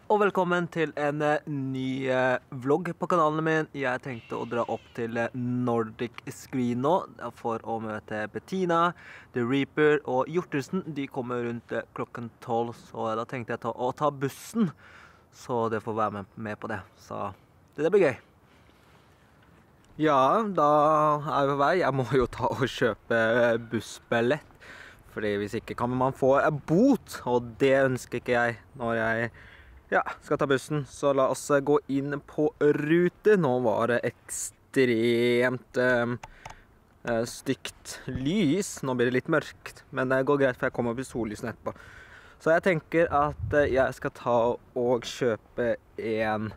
Og velkommen til en ny vlogg på kanalen min. Jeg tenkte å dra opp til Nordic Screen nå for å møte Bettina, The Reaper og Hjortesen. De kommer rundt klokken 12, så da tenkte jeg å ta bussen. Så det får være med på det. Så det blir gøy. Ja, da er jeg på vei. Jeg må jo ta og kjøpe bussbillett. Fordi hvis ikke kan man få en bot, og det ønsker ikke jeg når jeg skal ta bussen. Så la oss gå inn på rute. Nå var det ekstremt stygt lys. Nå blir det litt mørkt, men det går greit for jeg kommer opp i sollysen etterpå. Så jeg tenker at jeg skal ta og kjøpe en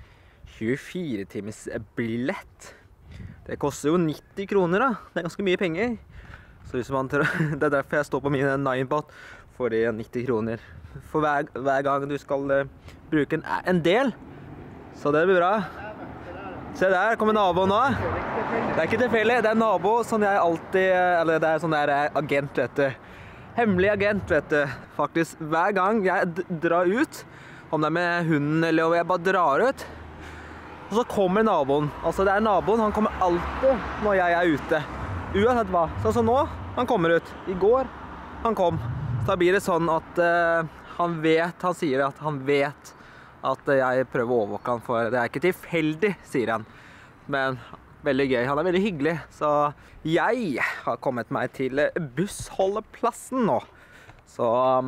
24-times billett. Det koster jo 90 kroner da. Det er ganske mye penger. Så hvis man tror, det er derfor jeg står på min Ninebot, for det er 90 kroner. For hver gang du skal bruke en del. Så det blir bra. Se der, kommer naboen nå. Det er ikke tilfeldig, det er nabo som jeg alltid, eller det er sånn der agent, vet du. Hemmelig agent, vet du. Faktisk, hver gang jeg drar ut, om det er med hunden eller om jeg bare drar ut, og så kommer naboen. Altså det er naboen, han kommer alltid når jeg er ute. Uansett hva. Sånn som nå, han kommer ut. I går, han kom. Så da blir det sånn at han sier at han vet at jeg prøver å overvåke han, for det er ikke tilfeldig, sier han. Men veldig gøy, han er veldig hyggelig. Så jeg har kommet meg til bussholdeplassen nå. Så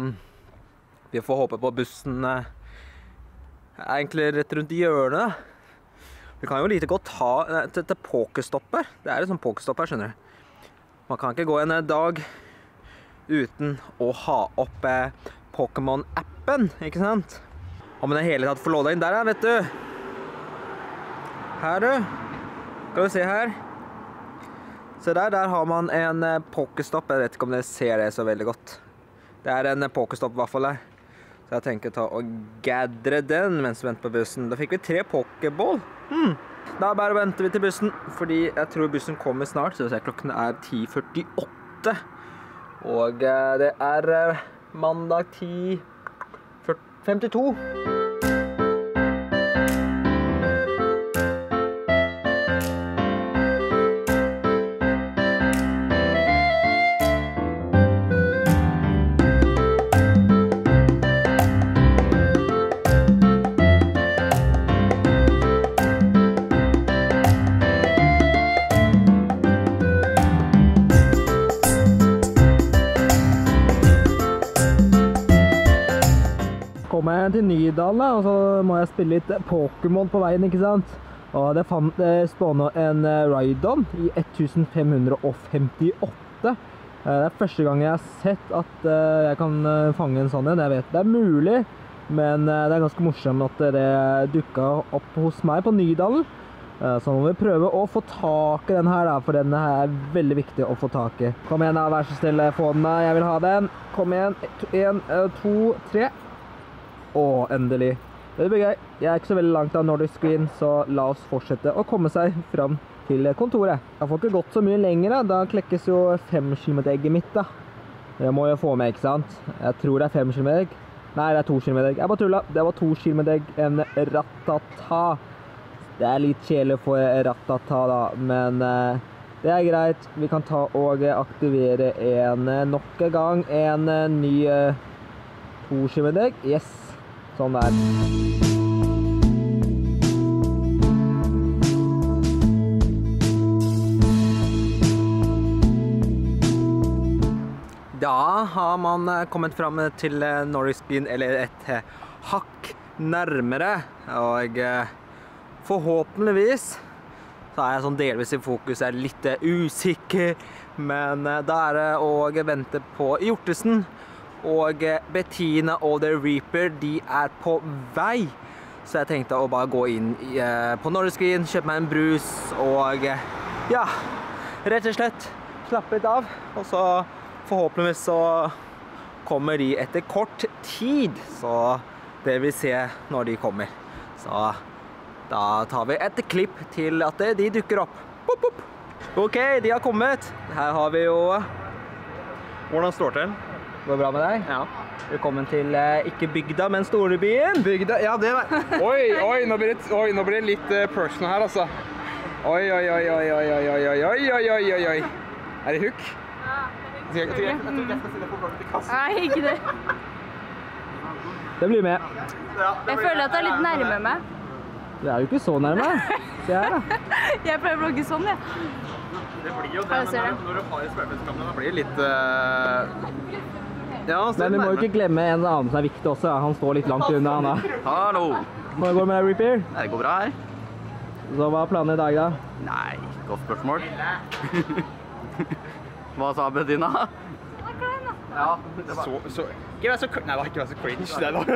vi får håpe på bussen er egentlig rett rundt hjørnet. Vi kan jo lite godt ta til Pokéstopper. Det er et sånn Pokéstopper, skjønner du. Man kan ikke gå en dag uten å ha opp Pokémon-appen, ikke sant? Om den hele tatt får låne inn. Der, vet du. Her, du. Skal vi se her. Se der har man en Pokéstop. Jeg vet ikke om dere ser det så veldig godt. Det er en Pokéstop i hvert fall her. Så jeg tenker ta og gaddre den mens vi venter på bussen. Da fikk vi 3 Pokéball. Da bare venter vi til bussen, fordi jeg tror bussen kommer snart. Så klokken er 10:48. Og det er mandag 10:52. Kommer jeg til Nydalen, og så må jeg spille litt Pokémon på veien, ikke sant? Og det spånet en Rhydon i 1558. Det er første gang jeg har sett at jeg kan fange en sånn en. Jeg vet det er mulig, men det er ganske morsomt at det dukket opp hos meg på Nydalen. Så må vi prøve å få tak i den her da, for den er veldig viktig å få tak i. Kom igjen da, vær så stille, få den da, jeg vil ha den. Kom igjen, 1, 2, 3. Åh, endelig. Det blir gøy. Jeg er ikke så veldig langt av Nordic Screen, så la oss fortsette å komme seg fram til kontoret. Jeg får ikke gått så mye lenger, da klekkes jo 5 km-egget mitt da. Det må jeg få med, ikke sant? Jeg tror det er 5 km-egg. Nei, det er 2 km-egg. Jeg bare tullet. Det var 2 km-egg, en Rattata. Det er litt kjedelig for Rattata da, men det er greit. Vi kan ta og aktivere nok en gang. En ny 2 km-egg. Yes. Sånn der. Da har man kommet frem til Nordic Screen, eller et hakk nærmere, og forhåpentligvis så er jeg sånn delvis i fokus, er litt usikker, men da er det å vente på Hjortesen. Og Bettina og The Reaper, de er på vei. Så jeg tenkte å bare gå inn på Nordic Screen, kjøpe meg en brus, og ja, rett og slett slappe litt av. Og så forhåpentligvis så kommer de etter kort tid, så det vil se når de kommer. Så da tar vi et klipp til at de dukker opp. Boop, boop. Ok, de har kommet. Her har vi jo... Hvordan står det til? Går det bra med deg? Ja. Velkommen til ikke bygda, men storebyen. Bygda, ja det var... Oi, nå blir det litt personal her, altså. Oi. Er det hook? Ja, Jeg tror jeg skal stille på vloggen til kassen. nei, ikke det. Det blir med. Jeg føler at det er litt nærme meg. Det er jo ikke så nærme. Se her da. Jeg pleier å vlogge sånn, jeg. Det blir jo det, Jeg ser men det. når du har i spørsmålskamera, da blir det litt... Ja, Men vi må jo ikke glemme en annen som er viktig også. Han står litt langt unna, han da. Hallo! Hvordan går det med deg, Reaper? Det går bra her. Så hva er planene i dag da? Nei, godt spørsmål. Hva sa Bedina? Ja, det var... Ikke vær så... Nei, ikke vær så cringe, det da.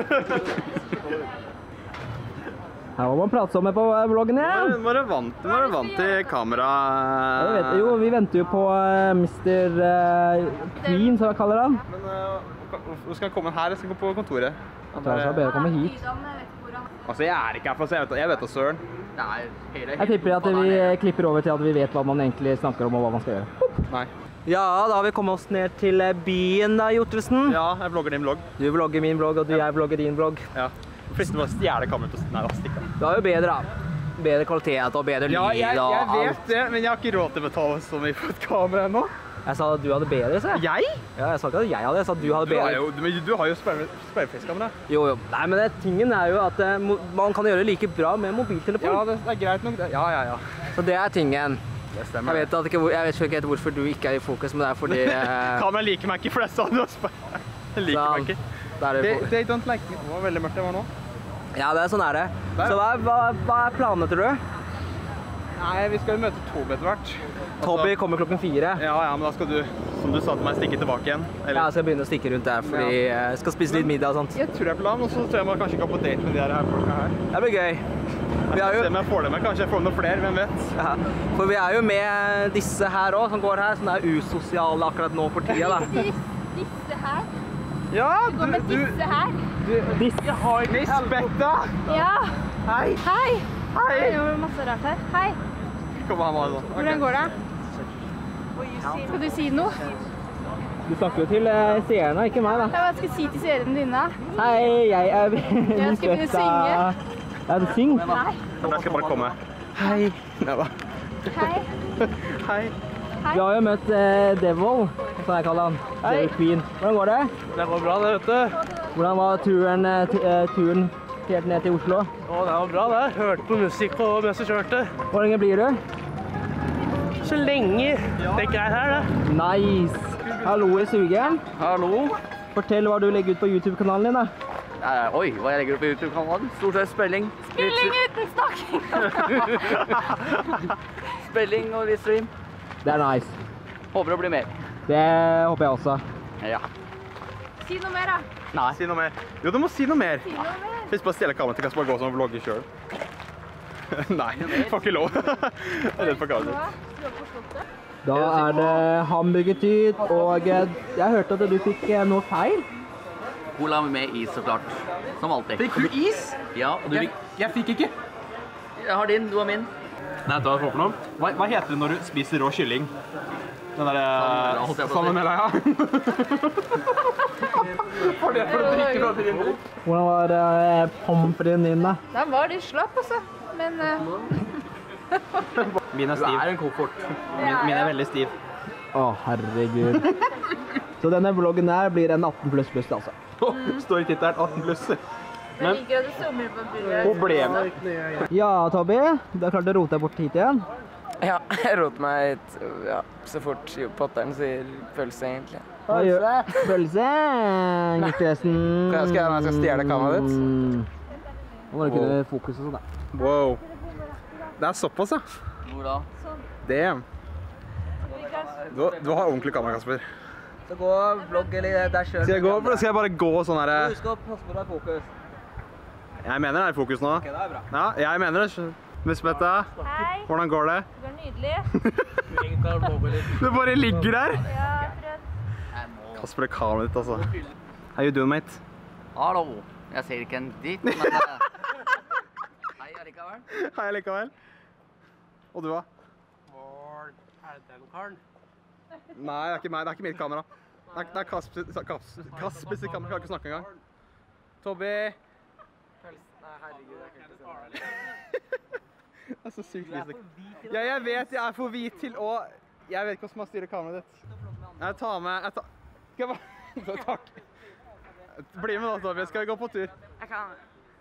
Her må man prate sammen på vloggen igjen. Må du vant til kamera... Jo, vi venter jo på Mr. Queen, som jeg kaller han. Men hvor skal han komme her? Jeg skal gå på kontoret. Jeg tror han skal bedre komme hit. Altså, jeg er ikke her for å se, jeg vet da søren. Nei, hele... Jeg tipper at vi klipper over til at vi vet hva man egentlig snakker om og hva man skal gjøre. Nei. Ja, da har vi kommet oss ned til byen da, Hjortelsen. Ja, jeg vlogger din vlogg. Du vlogger min vlogg, og jeg vlogger din vlogg. Ja. Fristende bare å stjele kameraet og... Nei, da stikker jeg. Du har jo bedre, da. Bedre kvalitet og bedre lyd Ja, og jeg alt. vet det, men jeg har ikke råd til å betale så mye for et kamera ennå. Jeg sa at du hadde bedre, så jeg. Jeg? Ja, jeg sa ikke at jeg hadde, jeg sa at du hadde bedre. Du har jo speilflexkamera. Jo. Nei, men tingen er jo at man kan gjøre det like bra med mobiltelefon. Ja, det er greit nok. Ja. Så det er tingen. Det stemmer. Jeg vet ikke helt hvorfor du ikke er i fokus, men det er fordi... Kamera liker meg ikke, for det sa du også. Jeg liker meg ikke. They don't like me. Det var veldig mørkt det var nå. Ja, det er sånn er det. Så hva er planene, tror du? Nei, vi skal jo møte Toby etter hvert. Toby kommer klokken 4. Ja, men da skal du, som du sa til meg, stikke tilbake igjen. Ja, jeg skal begynne å stikke rundt der, fordi jeg skal spise litt middag og sånt. Jeg tror jeg er på land, og så tror jeg man kanskje gå på date med de her folka her. Det blir gøy. Jeg skal se om jeg får det med, kanskje jeg får noen flere, hvem vet? Ja, for vi er jo med disse her også, som går her, som er usosiale akkurat nå for tida, da. Disse her. Ja, Gå med disse her. Disse har ikke Lisbetta! Ja. Hei! Hei. Hei. Det var masse rart her. Hei. Kom her, Mario. Hvordan går det? Skal du si noe? Du snakker jo til seerne, ikke meg, da. Ja, hva skal jeg si til seriene dine? Hei, jeg er Jeg skal begynne å synge. Ja, du syng? Nei. Jeg skal bare komme. Hei! Neida. Hei. Hei. Vi har jo møtt Devil, som jeg kaller han. Devil Queen. Hvordan går det? Det går bra det, vet du. Hvordan var turen helt ned til Oslo? Å, det var bra det. Hørte på musikk mens jeg kjørte. Hvor lenge blir du? Så lenge tenker jeg her, da. Nice! Hallo i sugeren. Hallo? Fortell hva du legger ut på YouTube-kanalen din, da. Oi, hva jeg legger opp i YouTube-kanalen? Stort sett spilling. Spilling uten snakking. Spilling og litt stream. Det er nice. Håper å bli mer. Det håper jeg også. Ja. Si noe mer, da. Nei. Si noe mer. Jo, du må si noe mer. Si noe mer. Hvis bare stjele kameraet til Kasper og gå som vlogger selv. Nei, får ikke lov. Jeg er redd for kameraet. Slå på slottet. Da er det hamburgertid, og jeg hørte at du fikk noe feil. Cola med is, så klart. Som alltid. Fikk du is? Ja, og du fikk... Jeg fikk ikke. Jeg har din, du har min. Nei, hva for noe? Hva heter det når du spiser rå kylling? Den der... Salmonella, holdt jeg på å si. Salmonella, ja. For det for å drikke fra din drikk. Hvordan var pommes fritesen din, da? Den var litt slapp, altså. Men Min er Du stiv. er en koffert. Min er veldig stiv. Å, herregud. Så denne vloggen her blir en 18++, altså. Står i tittelen 18+. jeg liker at du zoomer på burgeren. Problemet. Ja, Toby, du har klart å rote deg bort hit igjen. Ja, jeg roter meg hit, ja, så fort potteren sier pølse, egentlig. Hva gjør Pølse! Nikkelsen. Hva skal jeg gjøre når jeg skal stjele kameraet ditt? Nå må du kunne fokus og sånn, da. Wow. Det er såpass, ja. Hvor da? Damn. Du har ordentlig kamera, Kasper. Så gå og vlogg eller deg selv. Skal jeg bare gå sånn her? Husk å passe på deg fokus. Jeg mener det er i fokus nå. Ok, det er bra. Ja, jeg mener det. Lisbetta, Hei. hvordan går det? Det går nydelig. Du bare ligger der. Ja, prøv. Kasper, det er kameraet ditt, altså. How you doing, mate? Hallo. Jeg ser ikke en dritt, men... Hei, allikevel. Hei, likevel. Og du, da? Er det den karen? Nei, det er ikke meg. Det er ikke mitt kamera. Det er Kasper, jeg kan ikke snakke engang. Tobby! Nei, herregud, jeg kan ikke se det. Det er så sykt lystig. Ja, jeg vet jeg er for hvit til å... Jeg vet ikke hvordan man styrer kameraet ditt. Jeg tar med... Skal jeg bare... Takk. Bli med da, Tobby. Skal vi gå på tur? Jeg kan.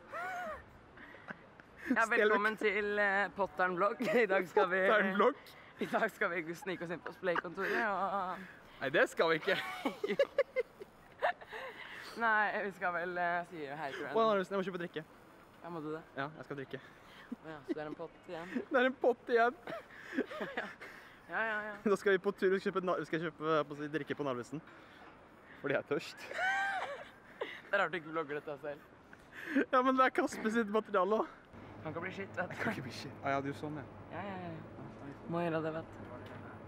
Ja, velkommen til Potteren-vlogg. I dag skal vi... Potteren-vlogg? I dag skal vi snike oss inn på Splay-kontoret og... Nei, det skal vi ikke. Nei, vi skal vel si hei til hverandre. Jeg må kjøpe drikke. Ja, må du det? Ja, jeg skal drikke. Ja, så det er en pott igjen? Det er en pott igjen. Ja. Da skal vi på tur, vi skal kjøpe drikke på Narvesen. Fordi jeg er tørst. Det er rart du ikke vlogger dette selv. Ja, men det er Kasper sitt materiale også. Kan ikke bli shit, vet du. Kan ikke bli shit. Ja, du sånn, ja. Ja. Må gjøre det, vet du.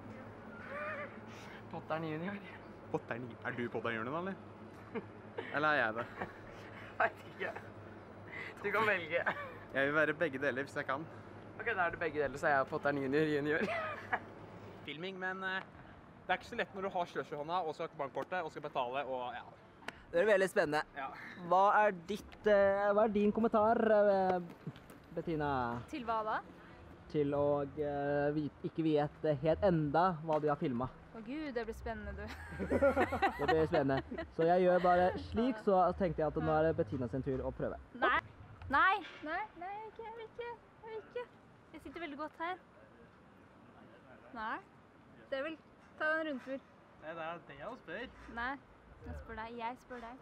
Potteren junior. Potteren junior? Er du Potteren junior, eller? Eller er jeg det? Vet ikke. Du kan velge. Jeg vil være begge deler hvis jeg kan. Ok, da er det begge deler, så er jeg Potteren junior. Filming, men det er ikke så lett når du har sløsj i hånda, og så har bankkortet, og skal betale, og ja. Det er veldig spennende. Ja. Hva er din kommentar, Bettina? Til hva da? Til å ikke vite helt enda hva du har filmet. Å Gud, det blir spennende, du. Det blir spennende. Så jeg gjør bare slik, så tenkte jeg at nå er det Bettina sin tur å prøve. Nei, jeg vil ikke. Jeg sitter veldig godt her. Nei, det vil ta en rundtur. Nei, det er det jeg spør. Nei, jeg spør deg. Jeg spør deg,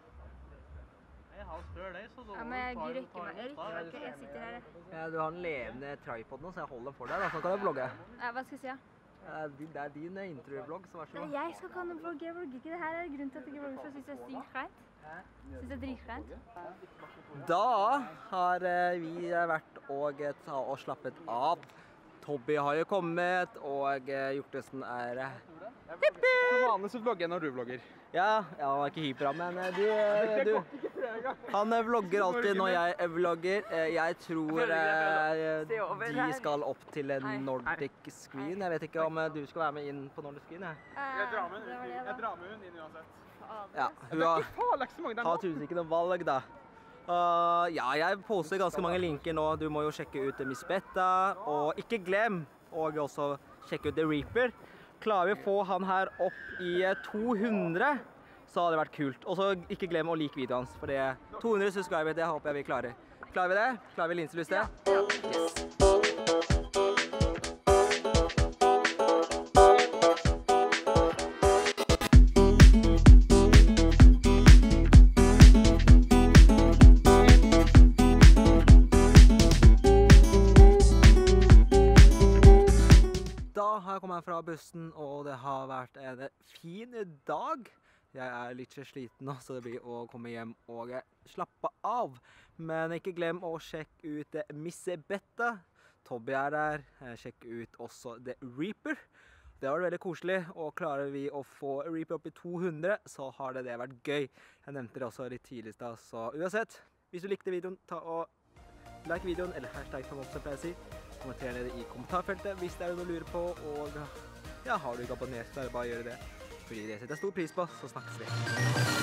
så da men jeg rykker meg. Jeg sitter her. Ja, du har en levende tripod nå, så jeg holder den for deg, da. Så kan du vlogge. Ja, hva skal jeg si, ja? Det er din intro-vlogg, så vær så god. Jeg skal ikke ha noen vlogg, jeg vlogger ikke. Det her er grunnen til at jeg ikke vlogger, for jeg synes det er sykt Synes det er dritfreint. Da har vi vært og slappet av. Tobby har jo kommet, og Hjortesen er... Som vanlig så vlogger jeg når du vlogger. Ja, han er ikke hyper, men han vlogger alltid når jeg vlogger. Jeg tror de skal opp til en Nordic Screen. Jeg vet ikke om du skal være med inn på Nordic Screen, Jeg drar med hun inn uansett. Ja, hun har tydeligvis ikke noe valg da. Ja, jeg poster ganske mange linker nå. Du må jo sjekke ut Miss Betta, og ikke glem å også sjekke ut The Reaper. Klarer vi å få han her opp i 200, så hadde det vært kult. Og så ikke glem å like videoen hans, for det er 200 subscriber, det håper jeg vi klarer. Klarer vi det? Klarer vi linselystet? Ja. Yes. Kommer fra bussen, og det har vært en fin dag. Jeg er litt sliten nå, så det blir å komme hjem og slappe av. Men ikke glem å sjekke ut Miss Betta. Tobby er der. Sjekk ut også The Reaper. Det var veldig koselig, og klarer vi å få Reaper opp i 200, så har det vært gøy. Jeg nevnte det også litt tidlig i stad, så uansett, hvis du likte videoen, ta og like videoen, eller hashtag som også pleier å si. Kommenter nede i kommentarfeltet hvis det er noe du lurer på, og ja, har du ikke abonnert, så er det bare å gjøre det. Fordi det setter jeg stor pris på, så snakkes vi.